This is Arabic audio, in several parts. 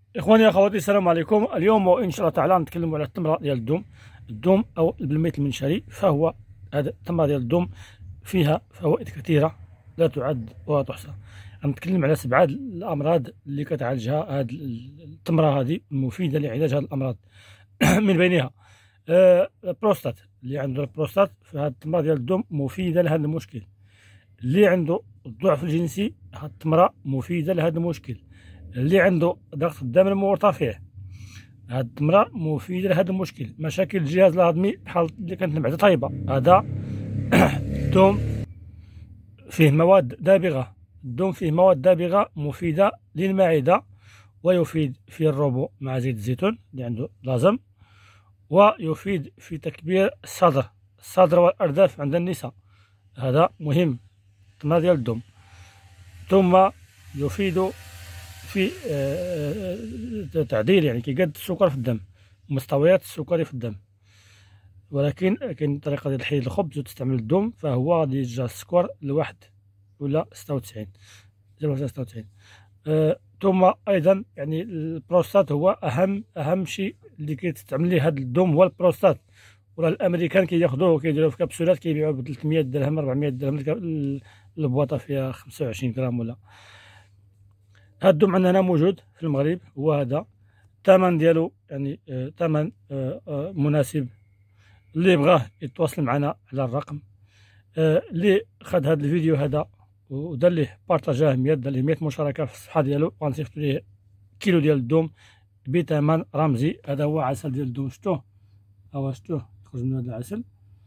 اخواني اخواتي السلام عليكم. اليوم وان شاء الله تعالى نتكلموا على التمره ديال الدوم او البلميت المنشري. فهو هذا التمره ديال الدوم فيها فوائد كثيره لا تعد ولا تحصى. غنتكلم على 7 الامراض اللي كتعالجها هذه التمره هذه المفيده لعلاج هذه الامراض. من بينها البروستات. اللي عنده البروستات فهذه التمره ديال الدوم مفيده لهذا المشكل. اللي عنده الضعف الجنسي هذه التمره مفيده لهذا المشكل. اللي عنده ضغط الدم المرتفع هاد التمرة مفيدة لهذا المشكل. مشاكل الجهاز الهضمي بحال اللي كانت المعدة طايبة، هذا الثوم فيه مواد دابغة. الثوم فيه مواد دابغة مفيدة للمعدة، ويفيد في الربو مع زيت الزيتون اللي عنده لازم، ويفيد في تكبير الصدر والأرداف عند النساء. هذا مهم التمرة ديال الثوم. ثم يفيد في تعديل، يعني كيقاد السكر في الدم، مستويات السكري في الدم. ولكن كاين طريقه ديال حيد الخبز وتستعمل الدوم، فهو غادي يرجع السكر لواحد ولا 96 96. ثم ايضا يعني البروستات هو اهم شيء اللي كيتستعمل ليه هذا الدوم هو البروستات. ولا الامريكان كياخذوه وكيديروه في كبسولات كيبيعوه ب 300 درهم 400 درهم، البواطه فيها 25 غرام. ولا هاد الدوم عندنا موجود في المغرب، هو هذا الثمن ديالو يعني ثمن مناسب. اللي بغاه يتواصل معنا على الرقم. اللي خد هذا الفيديو هذا ودار ليه بارطاجاه 100، دار ليه 100 مشاركه في الصفحه ديالو، غنصيفط ليه كيلو ديال الدوم بثمن رمزي. هذا هو عسل ديال الدوم، شفتوه يخرج من هذا العسل.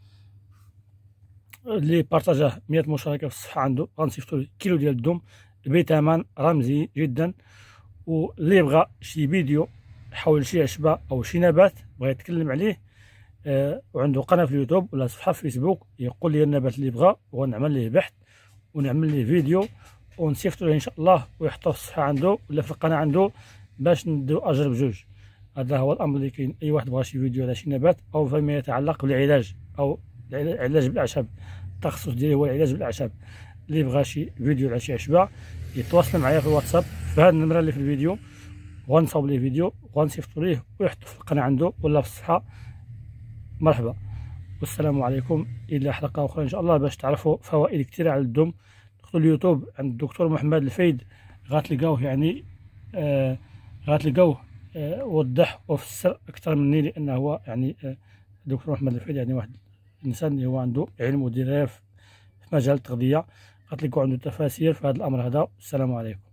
اللي بارطاجاه 100 مشاركه في الصفحه عنده غنصيفطو ليه كيلو ديال الدوم بثمن رمزي جدا. واللي بغى شي فيديو حول شي عشبة او شي نبات بغى يتكلم عليه، وعنده قناه في اليوتيوب ولا صفحه في فيسبوك، يقول لي النبات اللي بغى ونعمل ليه بحث ونعمل ليه فيديو ونصيفطو له ان شاء الله، ويحطوه في الصفحه عنده ولا في القناه عنده باش نديرو اجر بجوج. هذا هو الامر اللي كاين. اي واحد بغى شي فيديو على شي نبات او فيما يتعلق بالعلاج او العلاج بالاعشاب، التخصص ديالي هو العلاج بالاعشاب، اللي بغى شي فيديو على شي عشبه يتواصل معايا في الواتساب في هذه النمره اللي في الفيديو، وغنصاوب ليه فيديو وغنصيفطو ليه ويحطو في القناه عنده ولا في الصفحه. مرحبا والسلام عليكم. الى حلقه اخرى ان شاء الله باش تعرفوا فوائد كثيره على الدم. دخلوا اليوتيوب عند الدكتور محمد الفايد، غتلقاوه يعني غتلقاوه وضح وفسر اكثر مني، لانه هو يعني الدكتور محمد الفايد يعني واحد الانسان اللي هو عنده علم ودرايه في مجال التغذيه. غتلقاو عنده تفاسير في هذا الامر هذا. السلام عليكم.